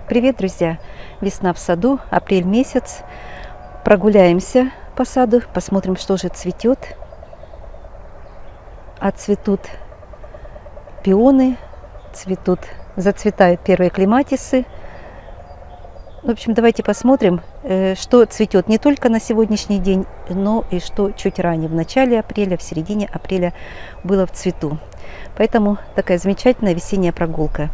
Привет, друзья! Весна в саду, апрель месяц. Прогуляемся по саду, посмотрим, что же цветет. Отцветут пионы, зацветают первые клематисы. В общем, давайте посмотрим, что цветет не только на сегодняшний день, но и что чуть ранее, в начале апреля, в середине апреля было в цвету. Поэтому такая замечательная весенняя прогулка.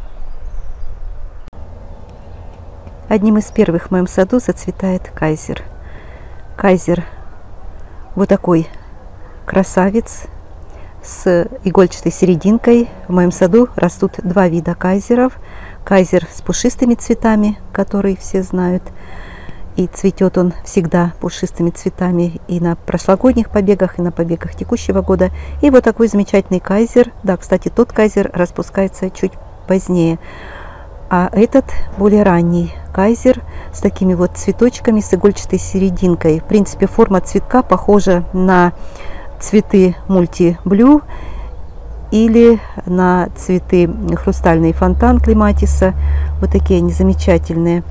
Одним из первых в моем саду зацветает кайзер. Кайзер вот такой красавец с игольчатой серединкой. В моем саду растут два вида кайзеров. Кайзер с пушистыми цветами, который все знают. И цветет он всегда пушистыми цветами и на прошлогодних побегах, и на побегах текущего года. И вот такой замечательный кайзер. Да, кстати, тот кайзер распускается чуть позднее. А этот более ранний кайзер с такими вот цветочками, с игольчатой серединкой. В принципе, форма цветка похожа на цветы мультиблю или на цветы хрустальный фонтан клематиса. Вот такие они замечательные.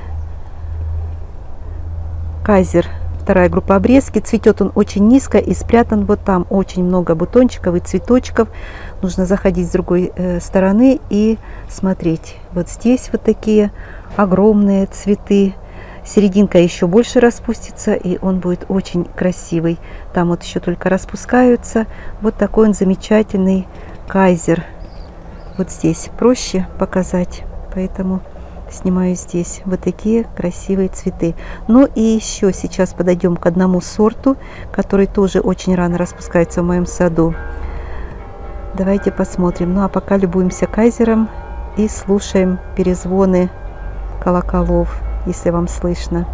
Кайзер, вторая группа обрезки. Цветет он очень низко и спрятан вот там. Очень много бутончиков и цветочков. Нужно заходить с другой стороны и смотреть. Вот здесь вот такие огромные цветы. Серединка еще больше распустится, и он будет очень красивый. Там вот еще только распускаются. Вот такой он замечательный кайзер. Вот здесь проще показать, поэтому снимаю здесь вот такие красивые цветы. Ну и еще сейчас подойдем к одному сорту, который тоже очень рано распускается в моем саду. Давайте посмотрим. Ну а пока любуемся кайзером и слушаем перезвоны колоколов, если вам слышно.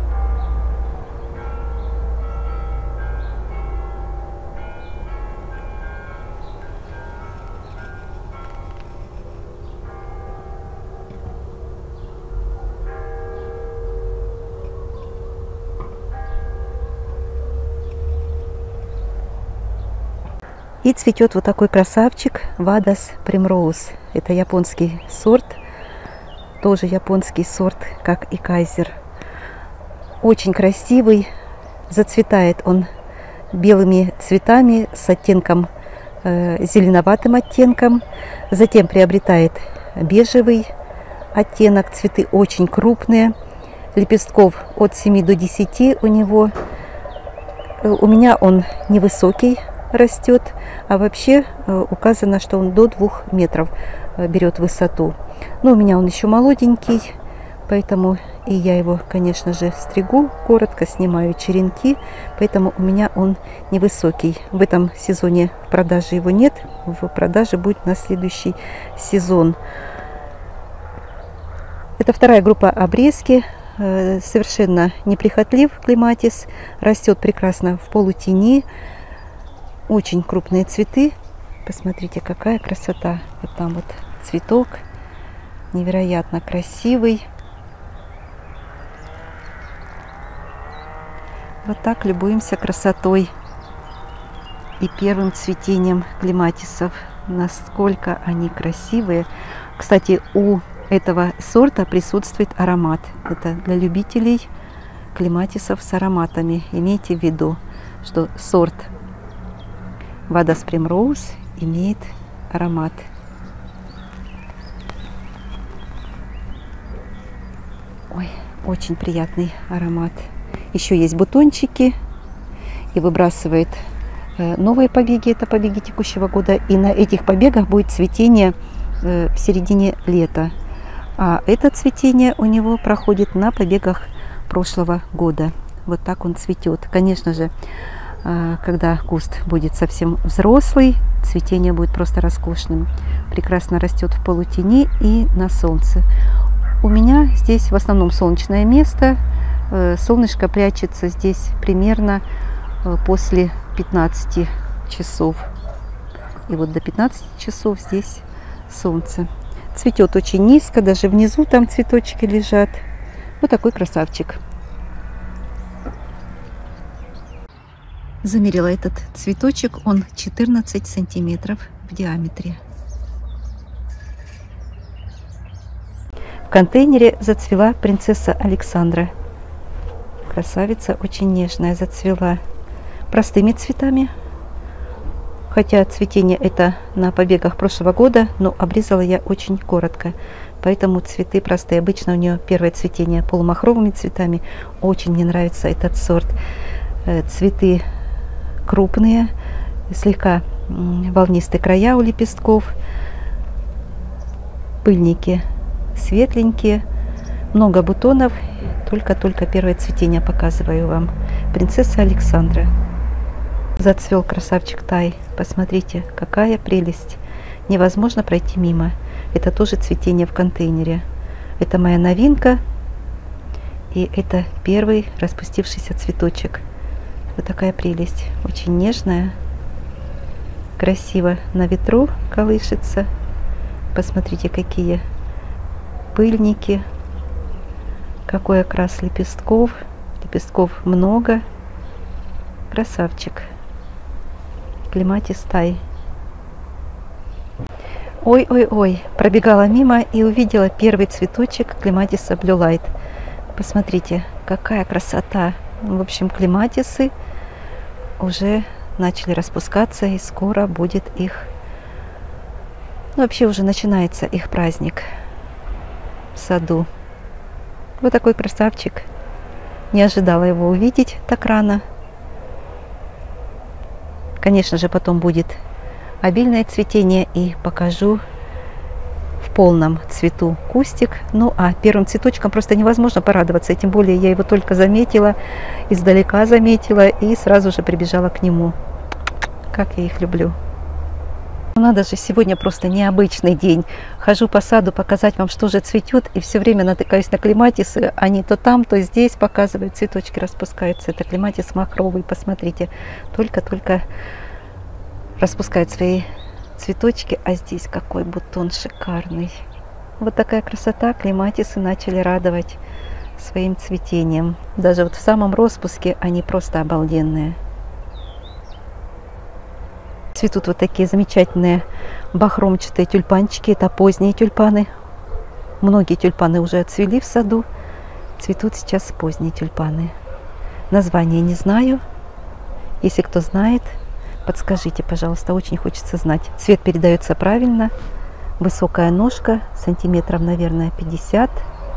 И цветет вот такой красавчик Вадас Примроуз. Это японский сорт. Тоже японский сорт, как и кайзер. Очень красивый. Зацветает он белыми цветами с оттенком, зеленоватым оттенком. Затем приобретает бежевый оттенок. Цветы очень крупные. Лепестков от 7 до 10 у него. У меня он невысокий растет, а вообще указано, что он до 2 метров берет высоту. Но у меня он еще молоденький, поэтому и я его, конечно же, стригу коротко, снимаю черенки, поэтому у меня он невысокий. В этом сезоне в продаже его нет, в продаже будет на следующий сезон. Это вторая группа обрезки. Совершенно неприхотлив клематис, растет прекрасно в полутени. Очень крупные цветы. Посмотрите, какая красота. Вот там вот цветок. Невероятно красивый. Вот так любуемся красотой и первым цветением клематисов. Насколько они красивые. Кстати, у этого сорта присутствует аромат. Это для любителей клематисов с ароматами. Имейте в виду, что сорт Вадас Примроуз имеет аромат. Ой, очень приятный аромат. Еще есть бутончики и выбрасывает новые побеги. Это побеги текущего года. И на этих побегах будет цветение в середине лета. А это цветение у него проходит на побегах прошлого года. Вот так он цветет. Конечно же, когда куст будет совсем взрослый, цветение будет просто роскошным. Прекрасно растет в полутени и на солнце. У меня здесь в основном солнечное место. Солнышко прячется здесь примерно после 15 часов. И вот до 15 часов здесь солнце. Цветет очень низко, даже внизу там цветочки лежат. Вот такой красавчик. Замерила этот цветочек, он 14 сантиметров в диаметре. В контейнере зацвела принцесса Александра. Красавица, очень нежная, зацвела простыми цветами. Хотя цветение это на побегах прошлого года, но обрезала я очень коротко. Поэтому цветы простые. Обычно у нее первое цветение полумахровыми цветами. Очень мне нравится этот сорт. Цветы крупные, слегка волнистые края у лепестков. Пыльники светленькие. Много бутонов. Только-только первое цветение показываю вам. Принцесса Александра. Зацвел красавчик Тай. Посмотрите, какая прелесть. Невозможно пройти мимо. Это тоже цветение в контейнере. Это моя новинка. И это первый распустившийся цветочек. Вот такая прелесть. Очень нежная. Красиво на ветру колышется. Посмотрите, какие пыльники. Какой окрас лепестков. Лепестков много. Красавчик. Клематис Тай. Ой-ой-ой, пробегала мимо и увидела первый цветочек клематиса Blue Light. Посмотрите, какая красота. В общем, клематисы уже начали распускаться, и скоро будет их... Ну, вообще уже начинается их праздник в саду. Вот такой красавчик. Не ожидала его увидеть так рано. Конечно же, потом будет обильное цветение, и покажу в полном цвету кустик. Ну, а первым цветочком просто невозможно порадоваться. И тем более я его только заметила, издалека заметила и сразу же прибежала к нему. Как я их люблю. Надо же, сегодня просто необычный день. Хожу по саду показать вам, что же цветет, и все время натыкаюсь на клематисы. Они то там, то здесь показывают, цветочки распускаются. Это клематис махровый, посмотрите. Только-только распускает свои цветочки, а здесь какой бутон шикарный. Вот такая красота. Клематисы начали радовать своим цветением. Даже вот в самом распуске они просто обалденные. Цветут вот такие замечательные бахромчатые тюльпанчики. Это поздние тюльпаны. Многие тюльпаны уже отцвели в саду. Цветут сейчас поздние тюльпаны. Название не знаю. Если кто знает, подскажите, пожалуйста. Очень хочется знать. Цвет передается правильно. Высокая ножка. Сантиметров, наверное, 50.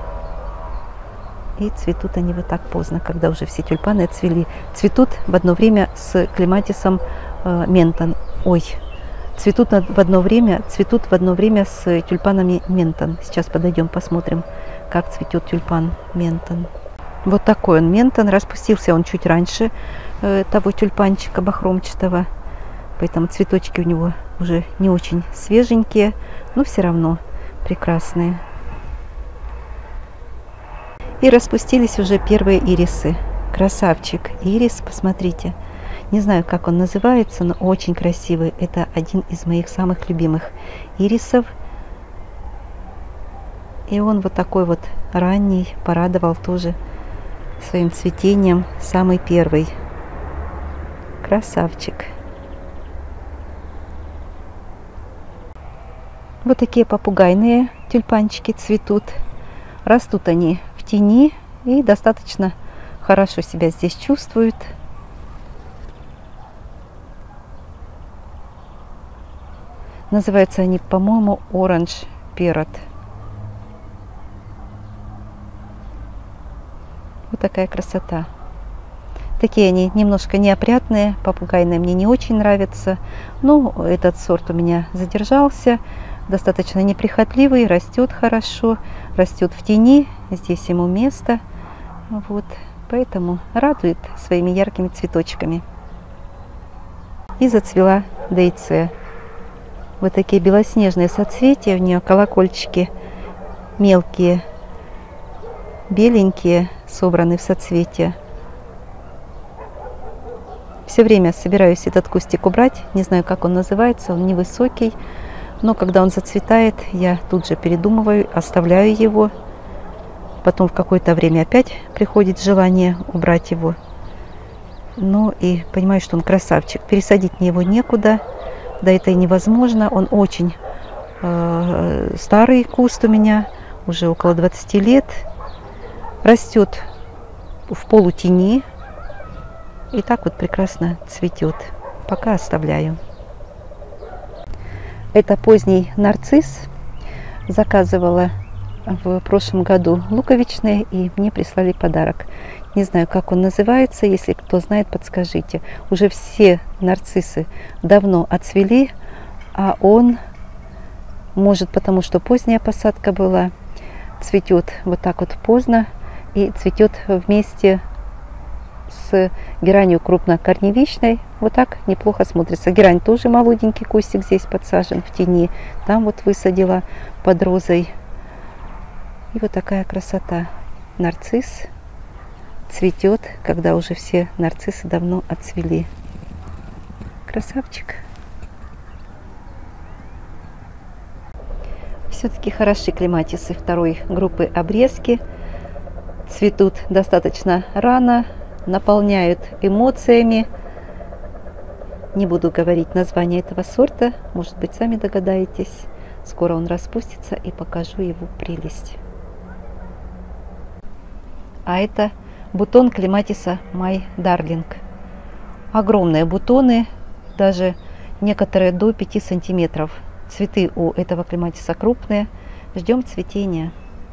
И цветут они вот так поздно, когда уже все тюльпаны отцвели. Цветут в одно время с клематисом Ментон. Ой, цветут в одно время с тюльпанами Ментон. Сейчас подойдем, посмотрим, как цветет тюльпан Ментон. Вот такой он Ментон. Распустился он чуть раньше того тюльпанчика бахромчатого. Поэтому цветочки у него уже не очень свеженькие, но все равно прекрасные. И распустились уже первые ирисы. Красавчик ирис, посмотрите. Не знаю, как он называется, но очень красивый. Это один из моих самых любимых ирисов. И он вот такой вот ранний, порадовал тоже своим цветением. Самый первый. Красавчик. Вот такие попугайные тюльпанчики цветут. Растут они в тени и достаточно хорошо себя здесь чувствуют. Называются они, по-моему, Orange Parrot. Вот такая красота. Такие они немножко неопрятные, попугайные мне не очень нравятся. Но этот сорт у меня задержался. Достаточно неприхотливый, растет хорошо, растет в тени. Здесь ему место. Вот, поэтому радует своими яркими цветочками. И зацвела дейция. Вот такие белоснежные соцветия, у нее колокольчики мелкие, беленькие, собраны в соцветия. Все время собираюсь этот кустик убрать, не знаю, как он называется, он невысокий, но когда он зацветает, я тут же передумываю, оставляю его. Потом в какое-то время опять приходит желание убрать его. Ну и понимаю, что он красавчик, пересадить мне его некуда. Да это и невозможно, он очень старый куст у меня, уже около 20 лет. Растет в полутени и так вот прекрасно цветет. Пока оставляю. Это поздний нарцисс. Заказывала в прошлом году луковичные, и мне прислали подарок. Не знаю, как он называется. Если кто знает, подскажите. Уже все нарциссы давно отцвели, а он, может, потому что поздняя посадка была, цветет вот так вот поздно и цветет вместе с геранью крупнокорневичной. Вот так неплохо смотрится. Герань тоже молоденький кустик здесь подсажен в тени. Там вот высадила под розой. И вот такая красота. Нарцисс цветет, когда уже все нарциссы давно отцвели. Красавчик. Все-таки хороши клематисы второй группы обрезки. Цветут достаточно рано, наполняют эмоциями. Не буду говорить название этого сорта, может быть, сами догадаетесь. Скоро он распустится, и покажу его прелесть. А это бутон клематиса My Darling. Огромные бутоны, даже некоторые до 5 сантиметров. Цветы у этого клематиса крупные. Ждем цветения.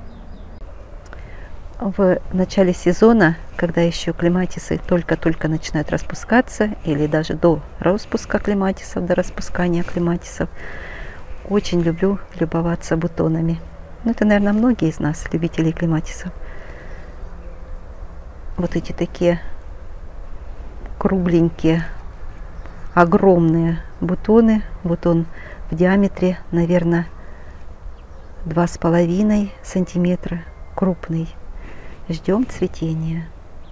В начале сезона, когда еще клематисы только-только начинают распускаться, или даже до распуска клематисов, до распускания клематисов, очень люблю любоваться бутонами. Ну, это, наверное, многие из нас, любителей клематисов. Вот эти такие кругленькие, огромные бутоны. Бутон в диаметре, наверное, 2,5 сантиметра, крупный. Ждем цветения.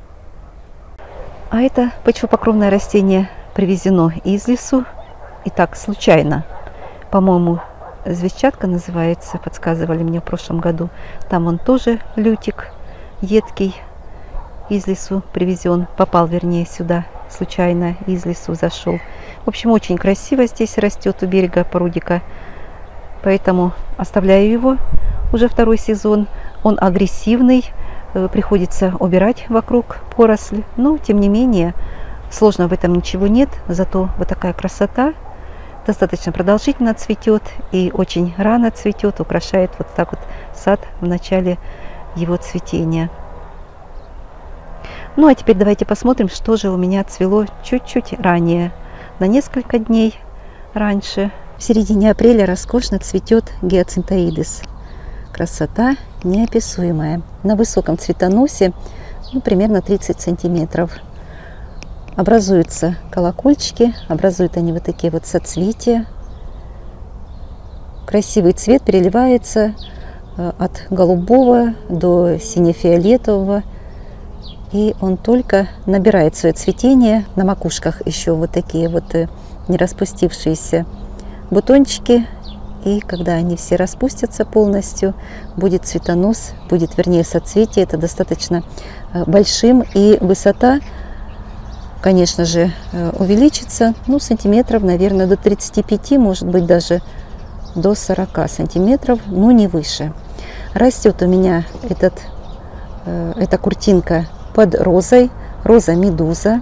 А это почвопокровное растение привезено из лесу. И так, случайно. По-моему, звездчатка называется, подсказывали мне в прошлом году. Там он тоже лютик едкий, из лесу привезен. Попал, вернее, сюда случайно, из лесу зашел. В общем, очень красиво здесь растет у берега прудика. Поэтому оставляю его уже второй сезон. Он агрессивный. Приходится убирать вокруг поросль, но тем не менее сложно в этом ничего нет, зато вот такая красота, достаточно продолжительно цветет и очень рано цветет, украшает вот так вот сад в начале его цветения. Ну а теперь давайте посмотрим, что же у меня цвело чуть-чуть ранее, на несколько дней раньше. В середине апреля роскошно цветет гиацинтоидес. Красота неописуемая. На высоком цветоносе, ну, примерно 30 сантиметров. Образуются колокольчики, образуют они вот такие вот соцветия. Красивый цвет переливается от голубого до сине-фиолетового. И он только набирает свое цветение. На макушках еще вот такие вот не распустившиеся бутончики. И когда они все распустятся полностью, будет цветонос, будет, вернее, соцветие. Это достаточно большим. И высота, конечно же, увеличится, ну, сантиметров, наверное, до 35, может быть, даже до 40 сантиметров, но не выше. Растет у меня эта куртинка под розой, роза медуза.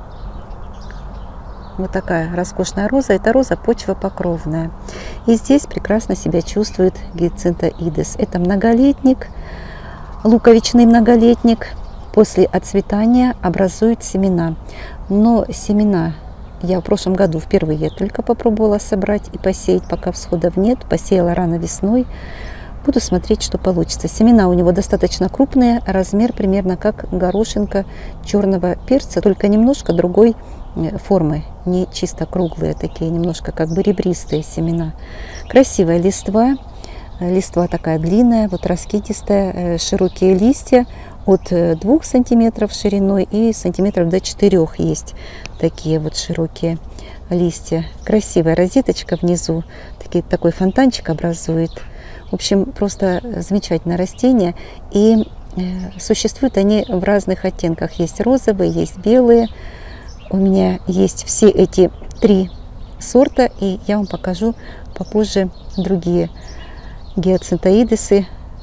Вот такая роскошная роза. Это роза почвопокровная. И здесь прекрасно себя чувствует гиацинтоидес. Это многолетник, луковичный многолетник. После отцветания образует семена. Но семена я в прошлом году впервые только попробовала собрать и посеять, пока всходов нет. Посеяла рано весной. Буду смотреть, что получится. Семена у него достаточно крупные, размер примерно как горошинка черного перца, только немножко другой формы, не чисто круглые, такие немножко как бы ребристые семена. Красивая листва, листва такая длинная, вот раскидистая, широкие листья от 2 сантиметров шириной и сантиметров до 4 есть такие вот широкие листья. Красивая розеточка внизу, такой фонтанчик образует. В общем, просто замечательное растение. И существуют они в разных оттенках. Есть розовые, есть белые. У меня есть все эти 3 сорта, и я вам покажу попозже другие гиацинтоидесы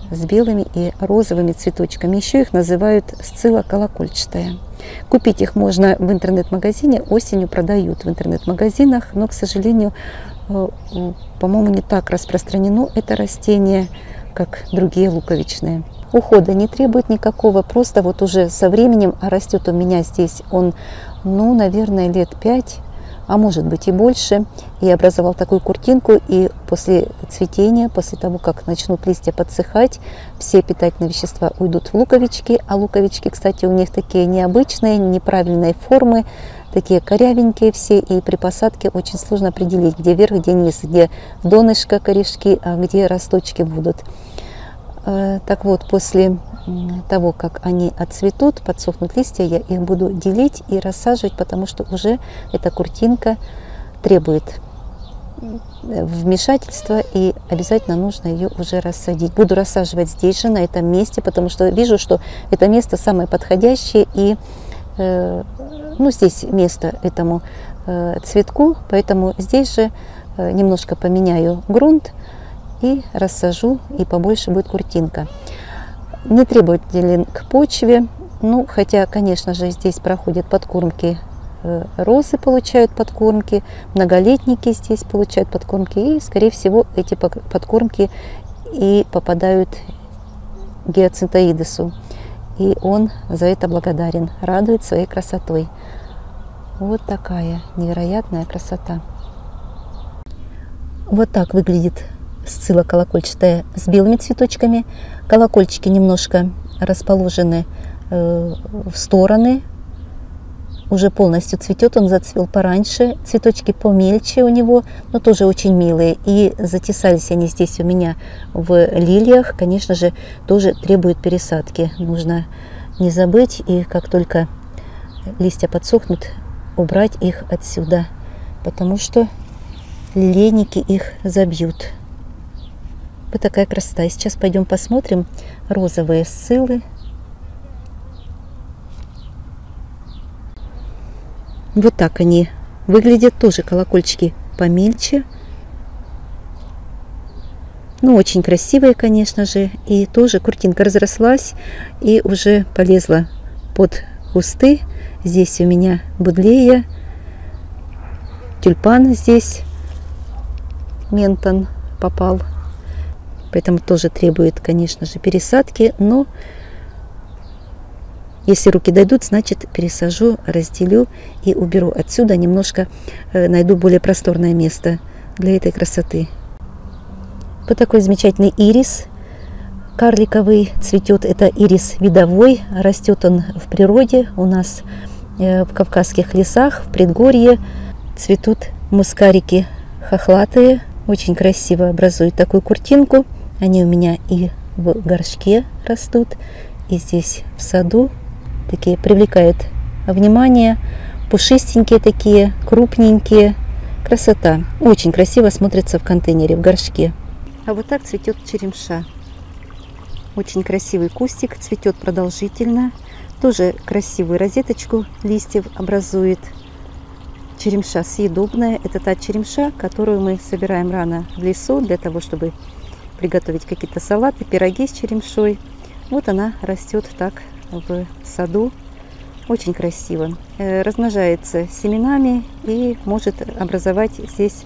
с белыми и розовыми цветочками. Еще их называют сцилла колокольчатая. Купить их можно в интернет-магазине, осенью продают в интернет-магазинах, но, к сожалению, по-моему, не так распространено это растение, как другие луковичные. Ухода не требует никакого, просто вот уже со временем, а растет у меня здесь он, ну, наверное, лет 5, а может быть и больше, и образовал такую куртинку, и после цветения, после того, как начнут листья подсыхать, все питательные вещества уйдут в луковички, а луковички, кстати, у них такие необычные, неправильной формы, такие корявенькие все, и при посадке очень сложно определить, где верх, где низ, где донышко корешки, а где росточки будут. Так вот, после того, как они отцветут, подсохнут листья, я их буду делить и рассаживать, потому что уже эта куртинка требует вмешательства, и обязательно нужно ее уже рассадить. Буду рассаживать здесь же, на этом месте, потому что вижу, что это место самое подходящее, и ну, здесь место этому цветку, поэтому здесь же немножко поменяю грунт и рассажу, и побольше будет куртинка. Не требователен к почве, ну, хотя, конечно же, здесь проходят подкормки, розы получают подкормки, многолетники здесь получают подкормки, и, скорее всего, эти подкормки и попадают гиацинтоидесу. И он за это благодарен, радует своей красотой. Вот такая невероятная красота. Вот так выглядит сцилла колокольчатая с белыми цветочками. Колокольчики немножко расположены в стороны. Уже полностью цветет, он зацвел пораньше. Цветочки помельче у него, но тоже очень милые. И затесались они здесь у меня в лилиях. Конечно же, тоже требуют пересадки. Нужно не забыть, и как только листья подсохнут, убрать их отсюда, потому что лилейники их забьют. Вот такая красота. И сейчас пойдем посмотрим розовые сциллы. Вот так они выглядят. Тоже колокольчики помельче. Ну, очень красивые, конечно же. И тоже куртинка разрослась и уже полезла под кусты. Здесь у меня будлея, тюльпан здесь, ментон попал. Поэтому тоже требует, конечно же, пересадки. Но если руки дойдут, значит, пересажу, разделю и уберу отсюда. Немножко найду более просторное место для этой красоты. Вот такой замечательный ирис карликовый цветет. Это ирис видовой. Растет он в природе. У нас в кавказских лесах, в предгорье цветут мускарики хохлатые. Очень красиво образуют такую куртинку. Они у меня и в горшке растут, и здесь в саду. Такие привлекают внимание. Пушистенькие такие, крупненькие. Красота. Очень красиво смотрится в контейнере, в горшке. А вот так цветет черемша. Очень красивый кустик, цветет продолжительно. Тоже красивую розеточку листьев образует. Черемша съедобная. Это та черемша, которую мы собираем рано в лесу для того, чтобы приготовить какие-то салаты, пироги с черемшой. Вот она растет так в саду. Очень красиво. Размножается семенами и может образовать здесь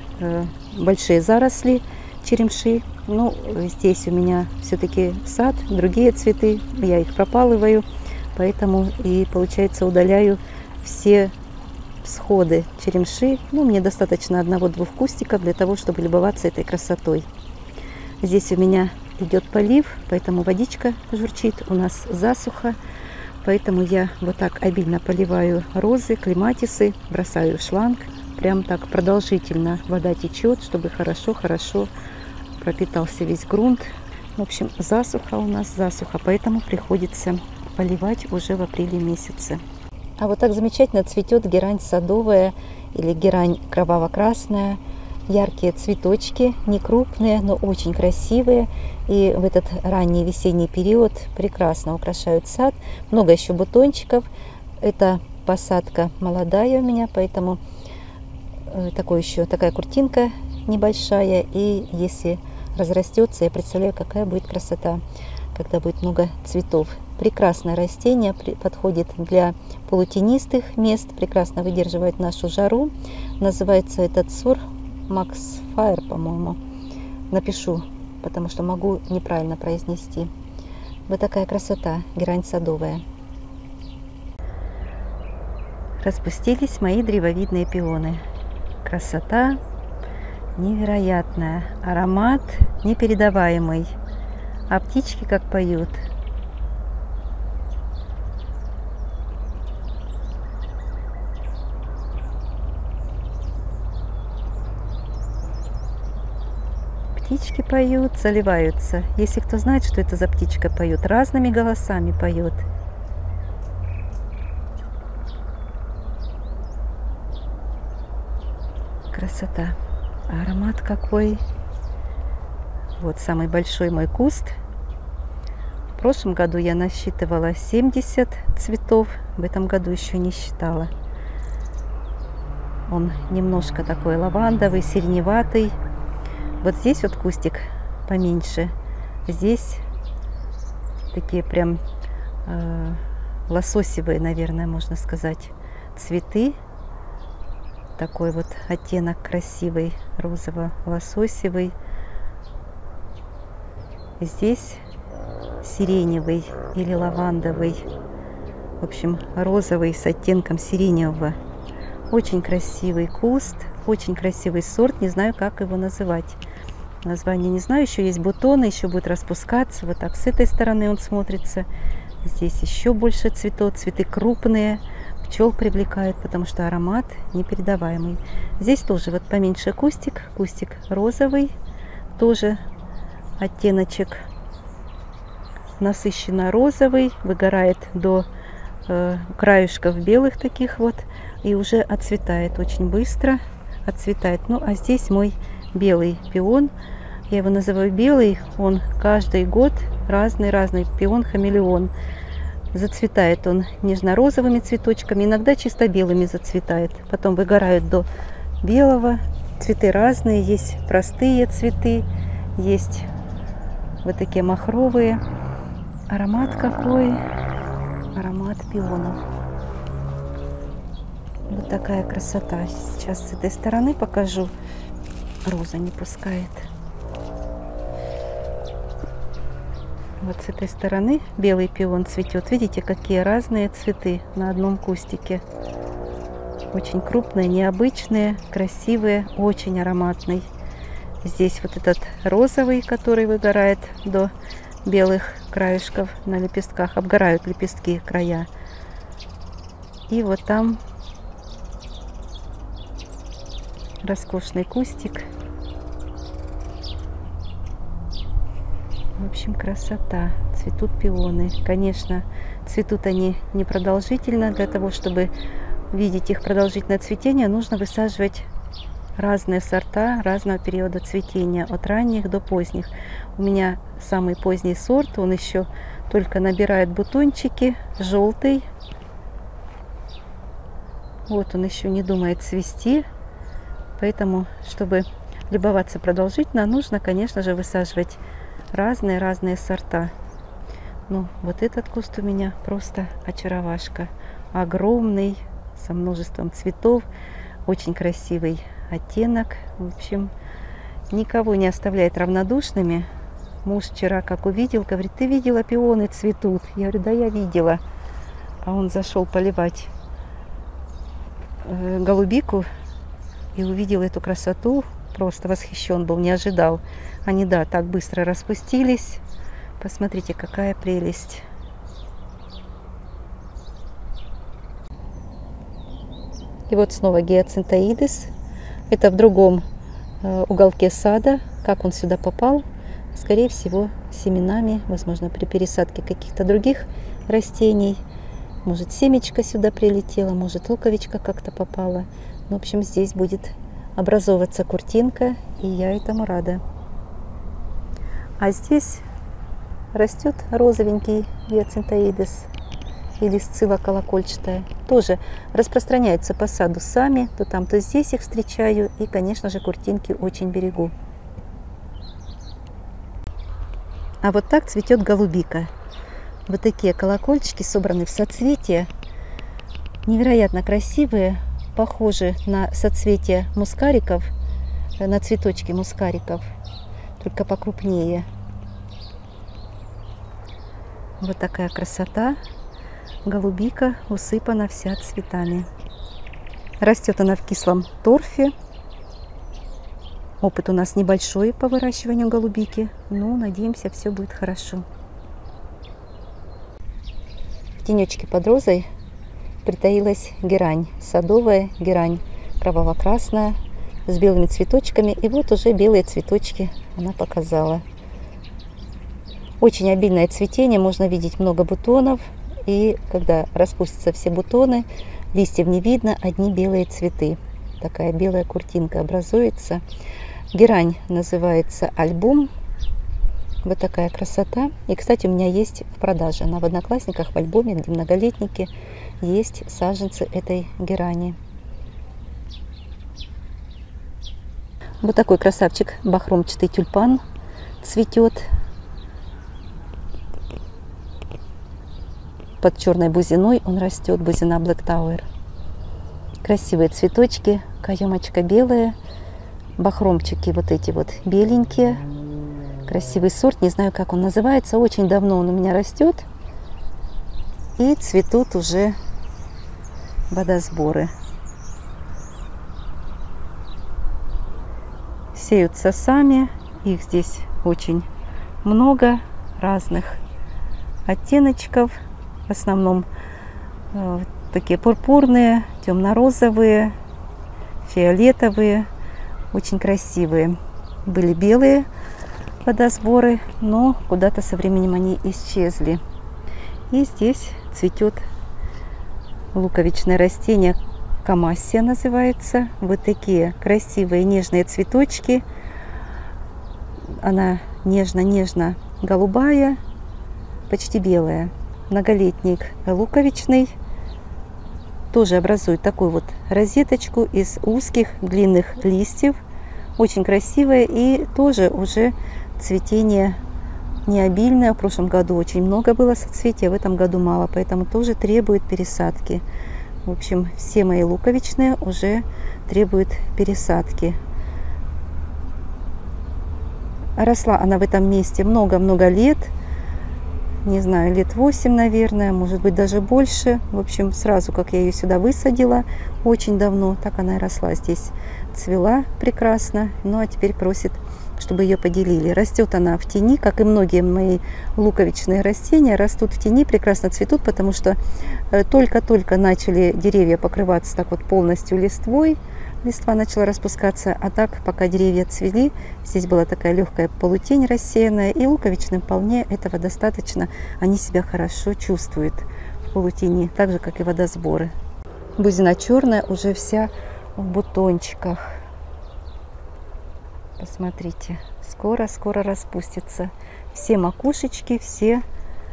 большие заросли черемши. Ну, здесь у меня все-таки сад, другие цветы, я их пропалываю, поэтому и, получается, удаляю все всходы черемши. Ну, мне достаточно 1-2 кустиков для того, чтобы любоваться этой красотой. Здесь у меня идет полив, поэтому водичка журчит, у нас засуха, поэтому я вот так обильно поливаю розы, клематисы, бросаю в шланг. Прям так продолжительно вода течет, чтобы хорошо-хорошо пропитался весь грунт. В общем, засуха у нас, засуха, поэтому приходится поливать уже в апреле месяце. А вот так замечательно цветет герань садовая или герань кроваво-красная. Яркие цветочки, не крупные, но очень красивые. И в этот ранний весенний период прекрасно украшают сад. Много еще бутончиков. Это посадка молодая у меня, поэтому такая куртинка небольшая. И если разрастется. Я представляю, какая будет красота, когда будет много цветов. Прекрасное растение, подходит для полутенистых мест, прекрасно выдерживает нашу жару. Называется этот сорт Max Fire, по-моему. Напишу, потому что могу неправильно произнести. Вот такая красота, герань садовая. Распустились мои древовидные пионы. Красота невероятная, аромат непередаваемый. А птички как поют. Птички поют, заливаются. Если кто знает, что это за птичка поет, разными голосами поет. Красота. Аромат какой. Вот самый большой мой куст. В прошлом году я насчитывала 70 цветов. В этом году еще не считала. Он немножко такой лавандовый, сиреневатый. Вот здесь вот кустик поменьше. Здесь такие прям лососевые, наверное, можно сказать, цветы. Такой вот оттенок красивый, розово-лососевый. Здесь сиреневый или лавандовый. В общем, розовый с оттенком сиреневого. Очень красивый куст, очень красивый сорт. Не знаю, как его называть. Название не знаю. Еще есть бутоны, еще будет распускаться. Вот так с этой стороны он смотрится. Здесь еще больше цветов. Цветы крупные. Пчел привлекают, потому что аромат непередаваемый. Здесь тоже вот поменьше кустик. Кустик розовый. Тоже оттеночек насыщенно розовый. Выгорает до краюшков белых таких вот. И уже отцветает очень быстро. Отцветает. Ну, а здесь мой белый пион. Я его называю белый. Он каждый год разный пион-хамелеон. Зацветает он нежно-розовыми цветочками, иногда чисто белыми зацветает. Потом выгорают до белого. Цветы разные. Есть простые цветы, есть вот такие махровые. Аромат какой! Аромат пионов. Вот такая красота. Сейчас с этой стороны покажу. Роза не пускает. Вот с этой стороны белый пион цветет. Видите, какие разные цветы на одном кустике. Очень крупные, необычные, красивые, очень ароматный. Здесь вот этот розовый, который выгорает до белых краешков на лепестках. Обгорают лепестки, края. И вот там роскошный кустик. В общем, красота. Цветут пионы. Конечно, цветут они непродолжительно. Для того, чтобы видеть их продолжительное цветение, нужно высаживать разные сорта разного периода цветения, от ранних до поздних. У меня самый поздний сорт, он еще только набирает бутончики, желтый. Вот он еще не думает цвести. Поэтому, чтобы любоваться продолжительно, нужно, конечно же, высаживать разные сорта. Ну, вот этот куст у меня просто очаровашка. Огромный, со множеством цветов. Очень красивый оттенок. В общем, никого не оставляет равнодушными. Муж вчера, как увидел, говорит: ты видела, пионы цветут? Я говорю: да, я видела. А он зашел поливать голубику и увидел эту красоту. Просто восхищен был, не ожидал. Они, да, так быстро распустились. Посмотрите, какая прелесть. И вот снова гиацинтоидес. Это в другом уголке сада. Как он сюда попал? Скорее всего, семенами, возможно, при пересадке каких-то других растений. Может, семечко сюда прилетело, может, луковичка как-то попала. В общем, здесь будет образовываться куртинка, и я этому рада. А здесь растет розовенький гиацинтоидес или сцилла колокольчатая. Тоже распространяются по саду сами, то там, то здесь их встречаю. И, конечно же, куртинки очень берегу. А вот так цветет голубика. Вот такие колокольчики собраны в соцветия. Невероятно красивые, похожи на соцветия мускариков, на цветочки мускариков, только покрупнее. Вот такая красота. Голубика усыпана вся цветами. Растет она в кислом торфе. Опыт у нас небольшой по выращиванию голубики, но надеемся, все будет хорошо. В тенечке под розой притаилась герань, садовая герань, кроваво-красная, с белыми цветочками. И вот уже белые цветочки она показала. Очень обильное цветение, можно видеть много бутонов. И когда распустятся все бутоны, листьев не видно, одни белые цветы. Такая белая куртинка образуется. Герань называется альбум. Вот такая красота. И, кстати, у меня есть в продаже. Она в Одноклассниках в альбоме, где многолетники, есть саженцы этой герани. Вот такой красавчик, бахромчатый тюльпан, цветет под черной бузиной. Он растет, бузина Black Tower. Красивые цветочки, каемочка белая, бахромчики вот эти вот беленькие. Красивый сорт, не знаю, как он называется. Очень давно он у меня растет. И цветут уже водосборы. Сеются сами. Их здесь очень много разных оттеночков. В основном такие пурпурные, темно-розовые, фиолетовые. Очень красивые. Были белые водосборы, но куда-то со временем они исчезли. И здесь цветет луковичное растение, камассия называется. Вот такие красивые нежные цветочки. Она нежно-нежно голубая, почти белая. Многолетник луковичный тоже образует такую вот розеточку из узких длинных листьев. Очень красивая и тоже уже цветение необильное. В прошлом году очень много было соцветия, в этом году мало, поэтому тоже требует пересадки. В общем, все мои луковичные уже требуют пересадки. Росла она в этом месте много-много лет. Не знаю, лет 8, наверное, может быть, даже больше. В общем, сразу, как я ее сюда высадила, очень давно, так она и росла здесь. Цвела прекрасно, ну а теперь просит, чтобы ее поделили. Растет она в тени, как и многие мои луковичные растения, растут в тени, прекрасно цветут, потому что только-только начали деревья покрываться так вот полностью листвой. Листва начала распускаться, а так, пока деревья цвели, здесь была такая легкая полутень рассеянная, и луковичным вполне этого достаточно. Они себя хорошо чувствуют в полутени, так же, как и водосборы. Бузина черная уже вся в бутончиках. Посмотрите, скоро-скоро распустится. Все макушечки, все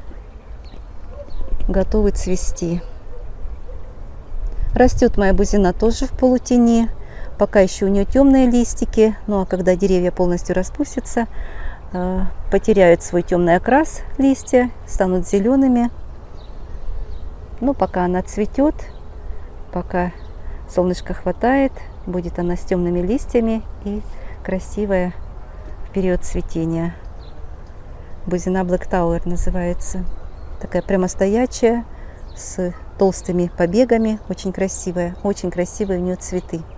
готовы цвести. Растет моя бузина тоже в полутени. Пока еще у нее темные листики. Ну а когда деревья полностью распустятся, потеряют свой темный окрас листья, станут зелеными. Но пока она цветет, пока солнышко хватает, будет она с темными листьями и красивая в период цветения. Бузина Black Tower называется. Такая прямостоячая, с толстыми побегами, очень красивые у нее цветы.